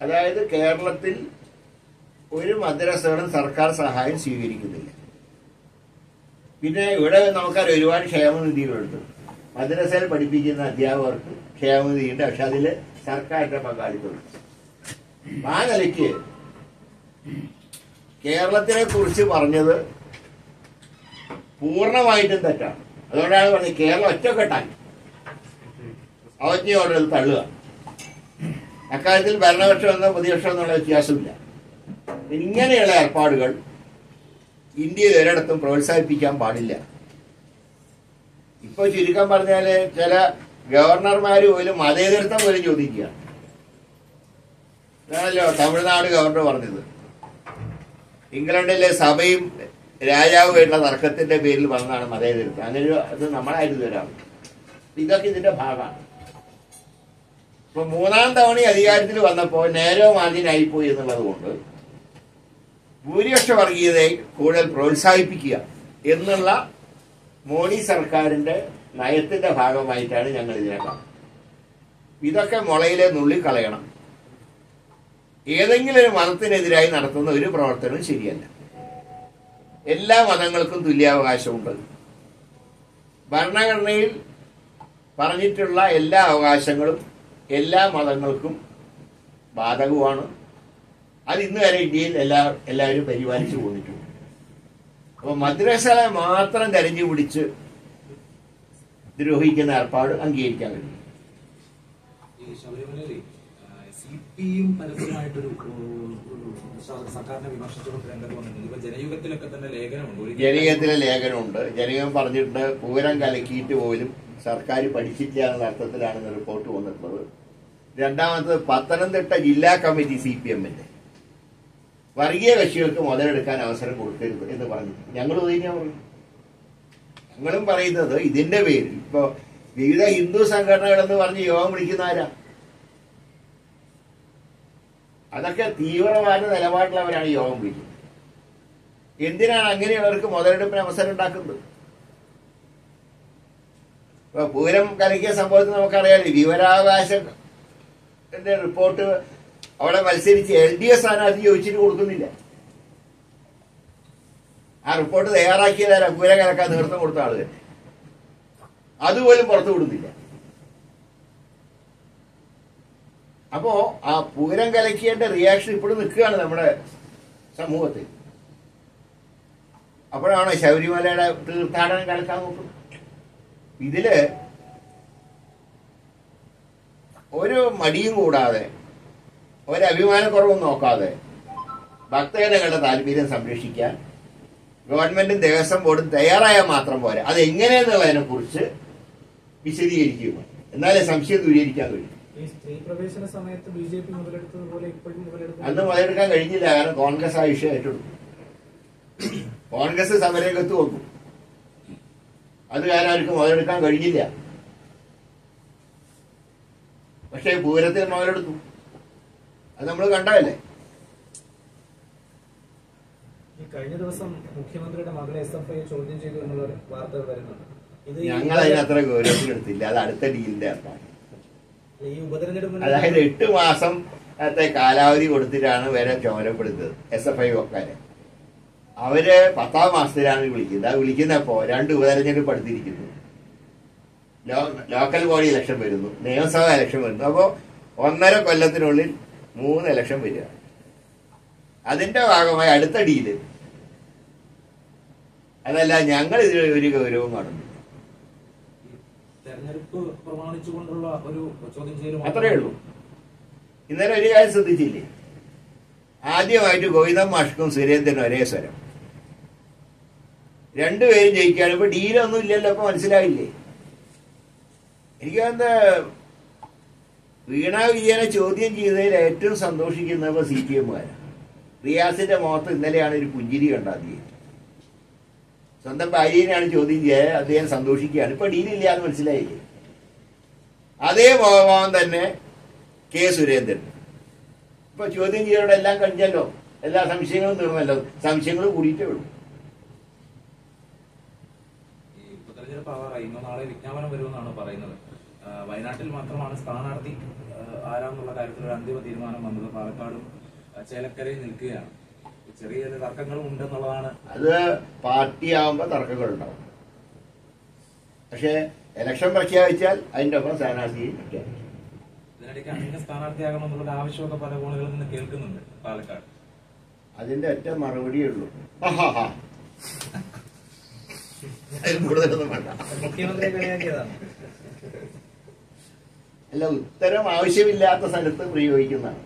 അതായത് കേരളത്തിൽ ഒരു മദ്രസകളും സർക്കാർ സഹായം സ്വീകരിക്കുന്നില്ല. പിന്നെ ഇവിടെ നമുക്കറിയാം ഒരുപാട് ക്ഷേമനിധികളുണ്ട്. മദ്രസയിൽ പഠിപ്പിക്കുന്ന അധ്യാപകർക്ക് ക്ഷേമനിധിയുണ്ട്. പക്ഷെ അതിൽ സർക്കാരിന്റെ പങ്കാളിത്തമുണ്ട്. ആ നിലയ്ക്ക് കേരളത്തിനെ കുറിച്ച് പറഞ്ഞത് പൂർണ്ണമായിട്ടും തെറ്റാണ്. അതുകൊണ്ടാണ് പറഞ്ഞത് കേരളം ഒറ്റക്കെട്ടാൻ അവജ്ഞയോടെ തള്ളുക. അക്കാര്യത്തിൽ ഭരണപക്ഷം എന്നോ പ്രതിപക്ഷം എന്നുള്ള വ്യത്യാസമില്ല. ഇങ്ങനെയുള്ള ഏർപ്പാടുകൾ ഇന്ത്യയിൽ ഒരിടത്തും പ്രോത്സാഹിപ്പിക്കാൻ പാടില്ല. ഇപ്പൊ ചുരുക്കം പറഞ്ഞാല് ചില ഗവർണർമാര് പോലും മതേതരത്വം പോലും ചോദിക്കുകയാണ്. അതാണല്ലോ തമിഴ്നാട് ഗവർണർ പറഞ്ഞത്. ഇംഗ്ലണ്ടിലെ സഭയും രാജാവുമായിട്ടുള്ള തർക്കത്തിന്റെ പേരിൽ വന്നതാണ് മതേതരത്വം. അങ്ങനെ അത് നമ്മളായിട്ട് വരാം. ഇതൊക്കെ ഇതിന്റെ ഭാഗമാണ്. ഇപ്പൊ മൂന്നാം തവണ അധികാരത്തിൽ വന്നപ്പോൾ നേരോ മാന്യനായിപ്പോയി എന്നുള്ളത് കൊണ്ട് ഭൂരിപക്ഷ വർഗീയതയെ കൂടുതൽ പ്രോത്സാഹിപ്പിക്കുക എന്നുള്ള മോഡി സർക്കാരിന്റെ നയത്തിന്റെ ഭാഗമായിട്ടാണ് ഞങ്ങൾ ഇതിനെ കാണുന്നത്. ഇതൊക്കെ മുളയിലെ നുള്ളിക്കളയണം. ഏതെങ്കിലും ഒരു മതത്തിനെതിരായി നടത്തുന്ന ഒരു പ്രവർത്തനവും ശരിയല്ല. എല്ലാ മതങ്ങൾക്കും തുല്യാവകാശമുണ്ട്. ഭരണഘടനയിൽ പറഞ്ഞിട്ടുള്ള എല്ലാ അവകാശങ്ങളും എല്ലാ മതങ്ങൾക്കും ബാധകമാണ്. അത് ഇന്ന് വരെ ഇന്ത്യയിൽ എല്ലാവരും പരിപാലിച്ചു പോന്നിട്ടുണ്ട്. അപ്പൊ മദ്രസകളെ മാത്രം തെരഞ്ഞു പിടിച്ച് ദ്രോഹിക്കുന്ന ഏർപ്പാട് അംഗീകരിക്കാൻ കഴിയും. സിപിയും പരസ്യമായിട്ടൊരു സർക്കാരിനെ വിമർശിച്ചുകൊണ്ട് രംഗത്ത് വന്നിട്ടുണ്ട്. ഇപ്പൊ ജനയുഗത്തിലൊക്കെ തന്നെ ലേഖനമുണ്ട്. ജനകീയത്തിലെ ലേഖനമുണ്ട്. ജനകം പറഞ്ഞിട്ടുണ്ട് പൂരം കലക്കിയിട്ട് പോലും സർക്കാർ പഠിച്ചില്ല എന്നുള്ള അർത്ഥത്തിലാണ് റിപ്പോർട്ട് വന്നിട്ടുള്ളത്. രണ്ടാമത്തത് പത്തനംതിട്ട ജില്ലാ കമ്മിറ്റി CPMന്റെ വർഗീയ കക്ഷികൾക്ക് മുതലെടുക്കാൻ അവസരം കൊടുക്കരുത് എന്ന് പറഞ്ഞു. ഞങ്ങളും തന്നെയാണ് പറഞ്ഞു. ഞങ്ങളും പറയുന്നത് ഇതിന്റെ പേരിൽ ഇപ്പൊ വിവിധ ഹിന്ദു സംഘടനകൾ എന്ന് പറഞ്ഞ് യോഗം വിളിക്കുന്ന ആരാ? അതൊക്കെ തീവ്രവാദ നിലപാടുള്ളവരാണ് യോഗം വിളിക്കുന്നത്. എന്തിനാണ് അങ്ങനെയുള്ളവർക്ക് മുതലെടുപ്പിന് അവസരം ഉണ്ടാക്കുന്നത്? ഇപ്പൊ പൂരം കലക്കിയ സംഭവത്തിൽ നമുക്കറിയാലോ, വിവരാവകാശത്തിന്റെ റിപ്പോർട്ട് അവിടെ മത്സരിച്ച് LDF സ്ഥാനാർത്ഥി ചോദിച്ചിട്ട് കൊടുക്കുന്നില്ല. ആ റിപ്പോർട്ട് തയ്യാറാക്കിയതാരാ? പൂരം കലക്കാൻ നേതൃത്വം കൊടുത്ത ആള് തന്നെ. അതുപോലും പുറത്തു വിടുന്നില്ല. അപ്പോ ആ പൂരം കലക്കിയതിന്റെ റിയാക്ഷൻ ഇപ്പോഴും നിൽക്കുകയാണ് നമ്മുടെ സമൂഹത്തിൽ. അപ്പോഴാണ് ശബരിമലയുടെ തീർത്ഥാടനം കലക്കാൻ നോക്കുന്നത്. ഇതില് ഒരു മടിയും കൂടാതെ ഒരഭിമാനക്കുറവും നോക്കാതെ ഭക്തജനങ്ങളുടെ താല്പര്യം സംരക്ഷിക്കാൻ ഗവൺമെന്റും ദേവസ്വം ബോർഡും തയ്യാറായാൽ മാത്രം പോരാ, അതെങ്ങനെയെന്നുള്ളതിനെ കുറിച്ച് വിശദീകരിക്കുക. എന്നാലേ സംശയം ദൂരീകരിക്കാൻ കഴിയും. അന്ന് മുതലെടുക്കാൻ കഴിഞ്ഞില്ല. കാരണം കോൺഗ്രസ് ആ വിഷയം ഏറ്റെടുത്തു. കോൺഗ്രസ് സമരരംഗത്ത് വന്നു. അത് കാരണം അവർക്ക് മുതലെടുക്കാൻ കഴിഞ്ഞില്ല. പക്ഷെ പൂരത്തിൽ മുതലെടുത്തു. അത് നമ്മൾ കണ്ടതല്ലേ. കഴിഞ്ഞ ദിവസം മുഖ്യമന്ത്രിയുടെ മകളെ SFI ചോദ്യം ചെയ്തു എന്നുള്ള വാർത്തകൾ വരുന്നുണ്ട്. ഞങ്ങൾ അതിനത്ര ഗൗരവത്തിലെടുത്തില്ല. അത് അടുത്ത ഡീലിന്റെ അർത്ഥമാണ്. ഈ ഉപതെരഞ്ഞെടുപ്പ് അതായത് 8 മാസത്തെ കാലാവധി കൊടുത്തിട്ടാണ് വരെ ചുമതലപ്പെടുത്തത് SFI ഒക്കാരെ. അവര് 10ാം മാസത്തിലാണ് വിളിക്കുന്നത്. അത് വിളിക്കുന്നപ്പോ 2 ഉപതെരഞ്ഞെടുപ്പ് അടുത്തിരിക്കുന്നു. ലോക്കൽ ബോഡി ഇലക്ഷൻ വരുന്നു, നിയമസഭാ ഇലക്ഷൻ വരുന്നു. അപ്പോ 1.5 കൊല്ലത്തിനുള്ളിൽ 3 ഇലക്ഷൻ വരിക. അതിന്റെ ഭാഗമായി അടുത്ത ഡീല്. അതല്ല, ഞങ്ങൾ ഇതിൽ ഒരു ഗൗരവം കാണുന്നു. തെരഞ്ഞെടുപ്പ് പ്രമാണിച്ചുകൊണ്ടുള്ള ഒരു ചോദ്യം ചെയ്യലും അത്രയേ ഉള്ളൂ. ഇന്നലെ ഒരു കാര്യം ശ്രദ്ധിച്ചില്ലേ? ആദ്യമായിട്ട് ഗോവിന്ദൻ മാഷ്ക്കും സുരേന്ദ്രനും ഒരേ സ്വരം. രണ്ടുപേരും ജയിക്കുകയാണ്. ഇപ്പൊ ഡീലൊന്നും ഇല്ലല്ലോ. ഇപ്പൊ മനസ്സിലായില്ലേ? എനിക്കെന്താ വീണ വിജയനെ ചോദ്യം ചെയ്തതിൽ ഏറ്റവും സന്തോഷിക്കുന്നത് CPMകാരാണ്. റിയാസിന്റെ മുഖത്ത് ഇന്നലെയാണ് ഒരു പുഞ്ചിരി കണ്ടാദ്യം. സ്വന്തം ഭാര്യനെയാണ് ചോദ്യം ചെയ്യാൻ അദ്ദേഹം സന്തോഷിക്കുകയാണ്. ഇപ്പൊ ഡീലില്ല എന്ന് മനസ്സിലായില്ലേ? അതേ മുഖഭാവം തന്നെ സുരേന്ദ്രൻ. ഇപ്പൊ ചോദ്യം ചെയ്യലോടെ എല്ലാം കഴിഞ്ഞല്ലോ. എല്ലാ സംശയങ്ങളും തീർന്നല്ലോ. സംശയങ്ങൾ കൂടിയിട്ടേ ഉള്ളൂ. ഈ ഉപതെരഞ്ഞെടുപ്പ് ആവാറായി. നാളെ വിജ്ഞാപനം വരുമെന്നാണ് പറയുന്നത്. വയനാട്ടിൽ മാത്രമാണ് സ്ഥാനാർത്ഥി ആരാന്നുള്ള കാര്യത്തിൽ ഒരു അന്തിമ തീരുമാനം വന്നത് പാലക്കാടും ചേലക്കരയും നിൽക്കുകയാണ്. ചെറിയ ചെറിയ തർക്കങ്ങളും ഉണ്ടെന്നുള്ളതാണ്. അത് പാർട്ടി ആവുമ്പോൾ തർക്കങ്ങളുണ്ടാവും. പക്ഷേ ഇലക്ഷൻ പ്രഖ്യാപിച്ചാൽ അതിന്റെ ഒപ്പം സ്ഥാനാർത്ഥിയെ പ്രഖ്യാപിക്കും. ഇതിനിടയ്ക്ക് അന്യ സ്ഥാനാർത്ഥിയാകണമെന്നുള്ള ആവശ്യമൊക്കെ പല കോണുകളിൽ നിന്ന് കേൾക്കുന്നുണ്ട് പാലക്കാട്. അതിന്റെ ഒറ്റ മറുപടിയേ ഉള്ളൂ, കൂടുതലൊന്നും വേണ്ട. മുഖ്യമന്ത്രിയെ കളിയാക്കിയതാണ്. അല്ല, ഉത്തരം ആവശ്യമില്ലാത്ത സ്ഥലത്ത് പ്രയോഗിക്കുന്നതാണ്.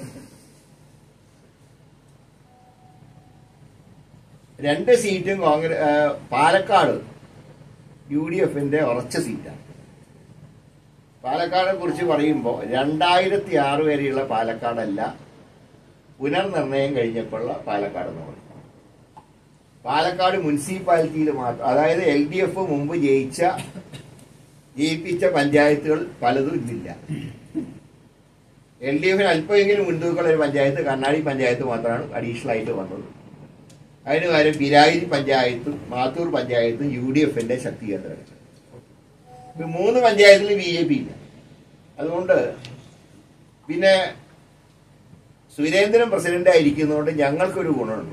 രണ്ട് സീറ്റും പാലക്കാട് UDFന്റെ ഉറച്ച സീറ്റാണ്. പാലക്കാടിനെ കുറിച്ച് പറയുമ്പോൾ 2006 വരെയുള്ള പാലക്കാടല്ല, പുനർനിർണയം കഴിഞ്ഞപ്പോഴുള്ള പാലക്കാട് എന്ന് പറയും. പാലക്കാട് മുനിസിപ്പാലിറ്റിയിൽ മാത്രം, അതായത് LDF മുമ്പ് ജയിപ്പിച്ച പഞ്ചായത്തുകൾ പലതും ഇന്നില്ല. LDFന് അല്പമെങ്കിലും മുൻതൂക്കമുള്ള ഒരു പഞ്ചായത്ത് കണ്ണാടി പഞ്ചായത്ത് മാത്രമാണ് അഡീഷണൽ ആയിട്ട് വന്നത്. അതിന് കാര്യം പിരായിരി പഞ്ചായത്തും മാത്തൂർ പഞ്ചായത്തും UDFന്റെ ശക്തി കേന്ദ്രമാണ്. 3 പഞ്ചായത്തിൽ BJP ഇല്ല. അതുകൊണ്ട് പിന്നെ സുരേന്ദ്രൻ പ്രസിഡന്റ് ആയിരിക്കുന്നതുകൊണ്ട് ഞങ്ങൾക്കൊരു ഗുണമുണ്ട്.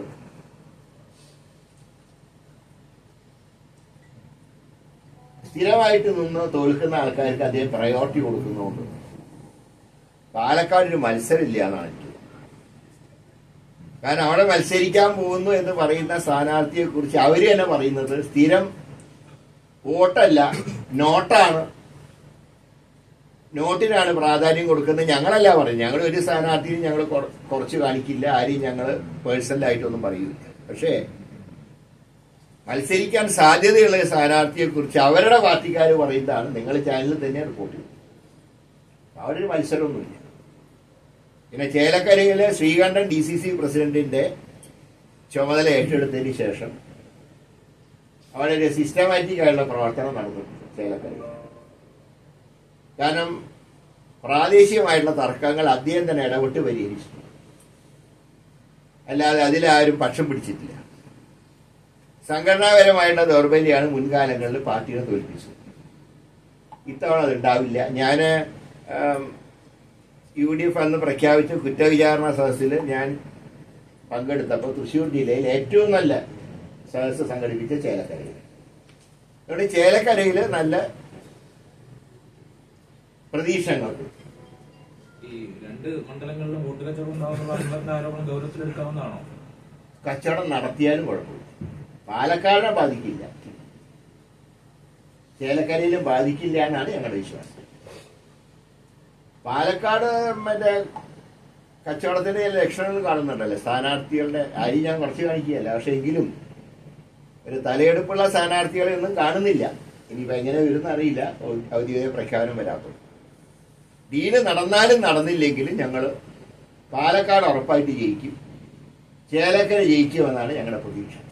സ്ഥിരമായിട്ട് നിന്ന് തോൽക്കുന്ന ആൾക്കാർക്ക് അദ്ദേഹം പ്രയോറിറ്റി കൊടുക്കുന്നതുകൊണ്ട് പാലക്കാട് ഒരു മത്സരമില്ല എന്നാണ് എനിക്ക്. കാരണം അവിടെ മത്സരിക്കാൻ പോകുന്നു എന്ന് പറയുന്ന സ്ഥാനാർത്ഥിയെ കുറിച്ച് അവര് തന്നെ പറയുന്നത് സ്ഥിരം വോട്ടല്ല, നോട്ടാണ്, നോട്ടിനാണ് പ്രാധാന്യം കൊടുക്കുന്നത്. ഞങ്ങളല്ല പറയും, ഞങ്ങൾ ഒരു സ്ഥാനാർത്ഥിയും ഞങ്ങൾ കുറച്ച് കാണിക്കില്ല, ആരെയും ഞങ്ങൾ പേഴ്സണലായിട്ടൊന്നും പറയില്ല. പക്ഷേ മത്സരിക്കാൻ സാധ്യതയുള്ള സ്ഥാനാർത്ഥിയെ കുറിച്ച് അവരുടെ പാർട്ടിക്കാർ പറയുന്നതാണ് നിങ്ങൾ ചാനലിൽ തന്നെ റിപ്പോർട്ട് ചെയ്യും. അവരൊരു മത്സരമൊന്നുമില്ല. പിന്നെ ചേലക്കരയിലെ ശ്രീകണ്ഠൻ DCC പ്രസിഡന്റിന്റെ ചുമതല ഏറ്റെടുത്തതിന് ശേഷം വളരെ സിസ്റ്റമാറ്റിക് ആയിട്ടുള്ള പ്രവർത്തനം നടന്നിട്ടുണ്ട് ചേലക്കരയിൽ. കാരണം പ്രാദേശികമായിട്ടുള്ള തർക്കങ്ങൾ അദ്ദേഹം തന്നെ ഇടപെട്ട് പരിഹരിച്ചു, അല്ലാതെ അതിലാരും പക്ഷം പിടിച്ചിട്ടില്ല. സംഘടനാപരമായിട്ടുള്ള ദൗർബല്യമാണ് മുൻകാലങ്ങളിൽ പാർട്ടിയെ തോൽപ്പിച്ചത്. ഇത്തവണ അതുണ്ടാവില്ല. ഞാൻ UDF അന്ന് പ്രഖ്യാപിച്ച കുറ്റവിചാരണ സദസ്സിൽ ഞാൻ പങ്കെടുത്തപ്പോൾ തൃശ്ശൂർ ജില്ലയിൽ ഏറ്റവും നല്ല സദസ്സ് സംഘടിപ്പിച്ച ചേലക്കരയിൽ. അതുകൊണ്ട് ചേലക്കരയിൽ നല്ല പ്രതീക്ഷകളുണ്ട്. ഈ 2 മണ്ഡലങ്ങളിലും വോട്ട് കച്ചവടം ഉണ്ടാകുന്ന ആരോപണം ഗൗരവത്തിലെടുക്കാവുന്നതാണോ? കച്ചവടം നടത്തിയാലും കുഴപ്പമില്ല, പാലക്കാടിനെ ബാധിക്കില്ല, ചേലക്കരയിലും ബാധിക്കില്ല എന്നാണ് ഞങ്ങളുടെ വിശ്വാസം. പാലക്കാട് മറ്റേ കച്ചവടത്തിന്റെ ലക്ഷണങ്ങൾ കാണുന്നുണ്ടല്ലോ, സ്ഥാനാർത്ഥികളുടെ അരി ഞാൻ കുറച്ച് കാണിക്കുകയല്ല, പക്ഷെ എങ്കിലും ഒരു തലയെടുപ്പുള്ള സ്ഥാനാർത്ഥികളെ ഒന്നും കാണുന്നില്ല. ഇനിയിപ്പോൾ എങ്ങനെ വരുന്ന അറിയില്ല, ഔദ്യോഗിക പ്രഖ്യാപനം വരാത്തത്. ഡീല് നടന്നാലും നടന്നില്ലെങ്കിലും ഞങ്ങൾ പാലക്കാട് ഉറപ്പായിട്ട് ജയിക്കും, ചേലക്കര ജയിക്കുമെന്നാണ് ഞങ്ങളുടെ പ്രതീക്ഷ.